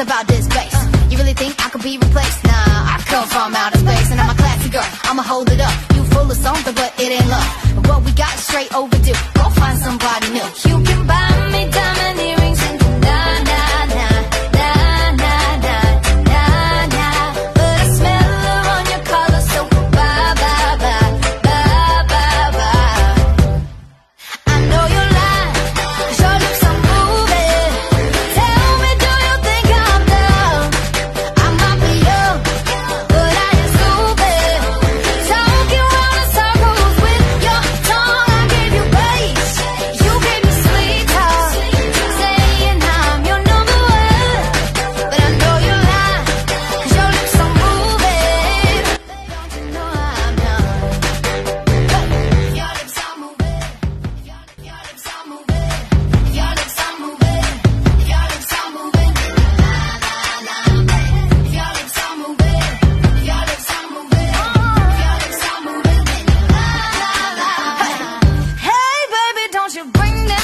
about this bass. You really think I could be replaced? Nah, I come from outer space, and I'm a classy girl. I'ma hold it up. You full of something, but it ain't love. But what we got is straight overdue. Go find somebody new. You can buy me diamond earrings and nah, nah, nah, nah, nah, nah, nah, nah. But I smell her on your collar, so bye, bye, bye, bye, bye, bye. I know you're lying, 'cause your lips are moving. Tell me, do you think I'm dumb? I might be young, but I ain't stupid. Talking round in circles with your tongue. I gave you bass, you gave me sweet talk, saying I'm your number one. But I know you're lying, 'cause your lips are moving. Don't you know I'm done? Your lips are moving. Your lips are moving. Your lips are moving. Your lips are moving. La la la. Your lips are moving. Your lips are moving. Your lips are moving. La la la. Hey baby, don't you bring that